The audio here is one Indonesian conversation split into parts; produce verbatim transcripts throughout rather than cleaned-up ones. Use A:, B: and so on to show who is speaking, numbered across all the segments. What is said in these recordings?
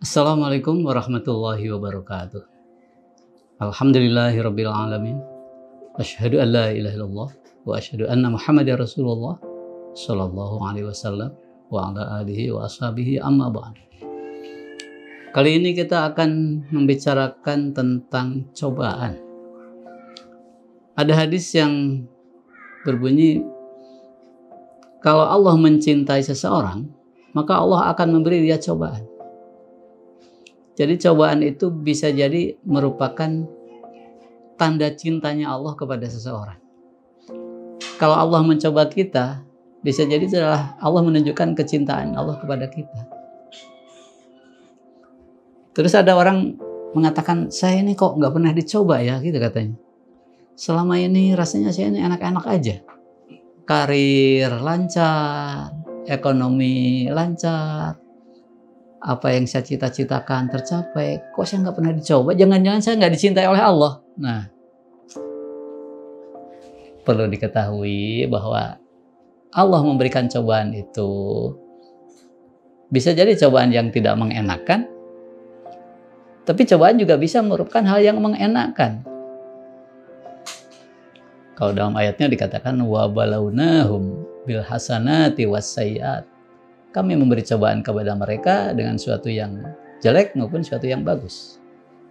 A: Assalamualaikum warahmatullahi wabarakatuh. Alhamdulillahirabbil alamin. Asyhadu an la ilaha illallah wa asyhadu anna Muhammadar Rasulullah sallallahu alaihi wasallam wa ala alihi wa ashabihi amma ba'd. Kali ini kita akan membicarakan tentang cobaan. Ada hadis yang berbunyi, kalau Allah mencintai seseorang, maka Allah akan memberi dia cobaan. Jadi cobaan itu bisa jadi merupakan tanda cintanya Allah kepada seseorang. Kalau Allah mencoba kita, bisa jadi adalah Allah menunjukkan kecintaan Allah kepada kita. Terus ada orang mengatakan, saya ini kok nggak pernah dicoba ya, gitu katanya. Selama ini rasanya saya ini enak-enak aja. Karir lancar, ekonomi lancar, apa yang saya cita-citakan tercapai, kok saya nggak pernah dicoba? Jangan-jangan saya nggak dicintai oleh Allah. Nah, perlu diketahui bahwa Allah memberikan cobaan itu bisa jadi cobaan yang tidak mengenakan, tapi cobaan juga bisa merupakan hal yang mengenakan. Kalau dalam ayatnya dikatakan wa balawnahum bil hasanati was sayyiat. Kami memberi cobaan kepada mereka dengan suatu yang jelek maupun suatu yang bagus.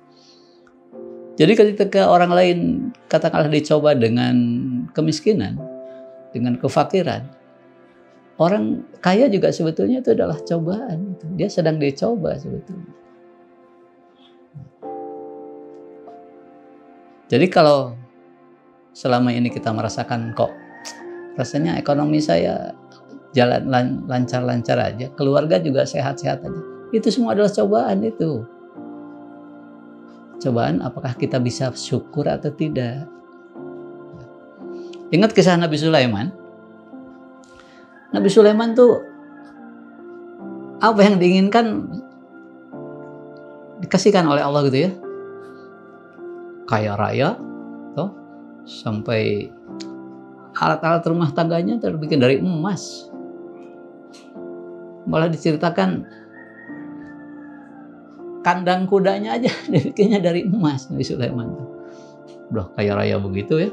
A: Jadi ketika orang lain katakanlah dicoba dengan kemiskinan, dengan kefakiran, orang kaya juga sebetulnya itu adalah cobaan. Dia sedang dicoba sebetulnya. Jadi kalau selama ini kita merasakan kok rasanya ekonomi saya jalan lancar-lancar aja, keluarga juga sehat-sehat aja, itu semua adalah cobaan itu. Cobaan apakah kita bisa syukur atau tidak. Ingat kisah Nabi Sulaiman. Nabi Sulaiman tuh apa yang diinginkan dikasihkan oleh Allah gitu ya. Kaya raya, toh, sampai alat-alat rumah tangganya terbikin dari emas. Malah diceritakan kandang kudanya aja dibikinnya dari emas Nabi Sulaiman. Udah kaya raya begitu ya.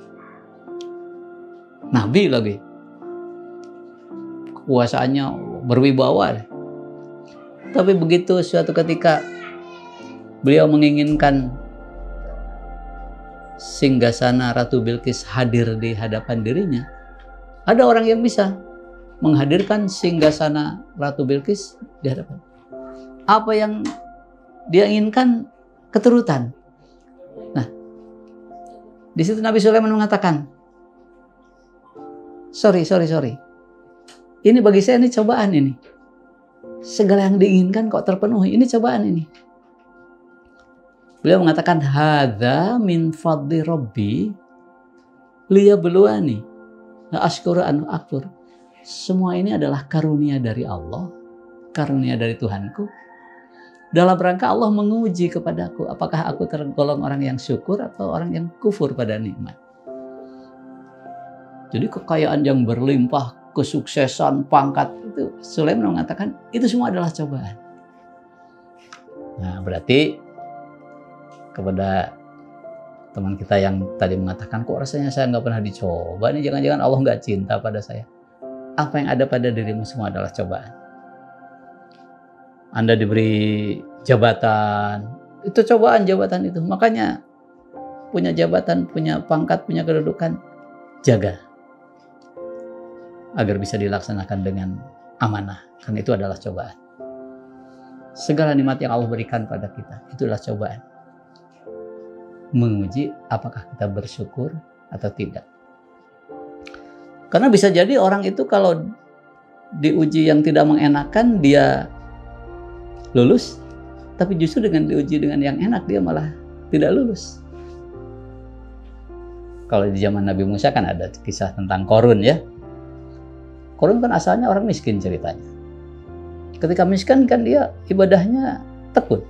A: Nabi lagi. Kekuasaannya berwibawa. Tapi begitu suatu ketika beliau menginginkan singgasana Ratu Bilqis hadir di hadapan dirinya, ada orang yang bisa menghadirkan singgasana Ratu Bilqis di hadapan. Apa yang dia inginkan? Keturutan. Nah, di situ Nabi Sulaiman mengatakan, sorry, sorry, sorry. Ini bagi saya ini cobaan ini. Segala yang diinginkan kok terpenuhi. Ini cobaan ini. Beliau mengatakan, hadza min fadli rabbi liyabluwani la ashkuru an akfur. Semua ini adalah karunia dari Allah, karunia dari Tuhanku. Dalam rangka Allah menguji kepadaku, apakah aku tergolong orang yang syukur atau orang yang kufur pada nikmat. Jadi kekayaan yang berlimpah, kesuksesan, pangkat itu, Sulaiman mengatakan itu semua adalah cobaan. Nah, berarti kepada teman kita yang tadi mengatakan, kok rasanya saya nggak pernah dicoba nih, jangan-jangan Allah nggak cinta pada saya. Apa yang ada pada dirimu semua adalah cobaan. Anda diberi jabatan, itu cobaan jabatan itu. Makanya punya jabatan, punya pangkat, punya kedudukan, jaga agar bisa dilaksanakan dengan amanah. Karena itu adalah cobaan. Segala nikmat yang Allah berikan pada kita, itulah cobaan. Menguji apakah kita bersyukur atau tidak. Karena bisa jadi orang itu kalau diuji yang tidak mengenakan dia lulus, tapi justru dengan diuji dengan yang enak dia malah tidak lulus. Kalau di zaman Nabi Musa kan ada kisah tentang Korun ya. Korun kan asalnya orang miskin ceritanya. Ketika miskin kan dia ibadahnya tekun.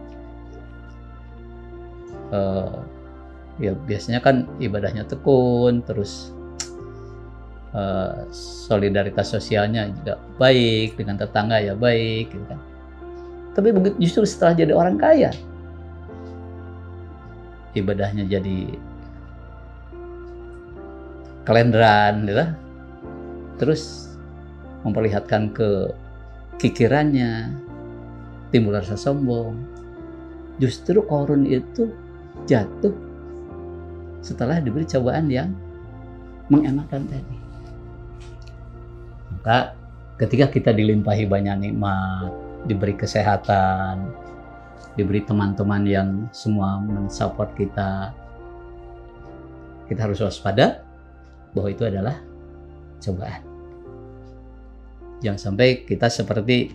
A: Uh, ya biasanya kan ibadahnya tekun, terus uh, solidaritas sosialnya juga baik, dengan tetangga ya baik gitu kan. Tapi begitu justru setelah jadi orang kaya, ibadahnya jadi kelenderan, gitu. Terus memperlihatkan ke kikirannya, timbul rasa sombong. Justru Qarun itu jatuh setelah diberi cobaan yang mengenakan tadi. Maka ketika kita dilimpahi banyak nikmat, diberi kesehatan, diberi teman-teman yang semua mensupport kita, kita harus waspada bahwa itu adalah cobaan. Jangan sampai kita seperti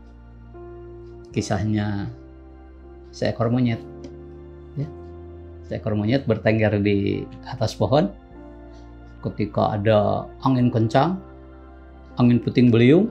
A: kisahnya seekor monyet, ya. Seekor monyet bertengger di atas pohon. Ketika ada angin kencang, angin puting beliung,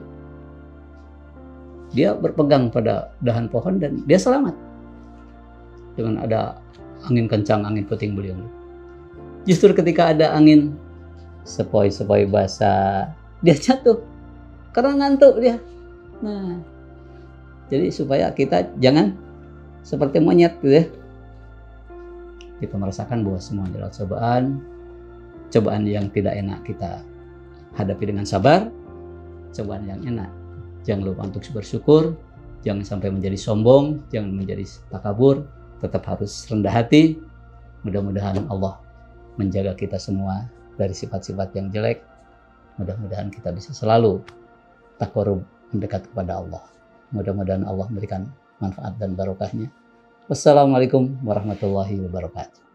A: dia berpegang pada dahan pohon dan dia selamat dengan ada angin kencang, angin puting beliung. Justru ketika ada angin sepoi-sepoi basah, dia jatuh karena ngantuk dia. Nah, jadi supaya kita jangan seperti monyet gitu ya. Kita merasakan bahwa semua adalah cobaan, cobaan yang tidak enak kita hadapi dengan sabar, cobaan yang enak jangan lupa untuk bersyukur, jangan sampai menjadi sombong, jangan menjadi takabur, tetap harus rendah hati. Mudah-mudahan Allah menjaga kita semua dari sifat-sifat yang jelek. Mudah-mudahan kita bisa selalu taqarrub, mendekat kepada Allah. Mudah-mudahan Allah memberikan manfaat dan barokahnya. Wassalamualaikum warahmatullahi wabarakatuh.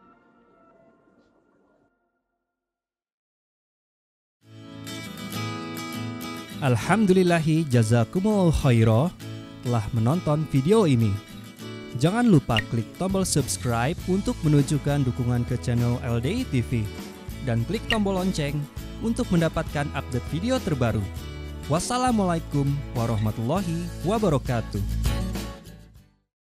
B: Alhamdulillahi jazakumullahu khairah telah menonton video ini. Jangan lupa klik tombol subscribe untuk menunjukkan dukungan ke channel L D I T V dan klik tombol lonceng untuk mendapatkan update video terbaru. Wassalamualaikum warahmatullahi wabarakatuh.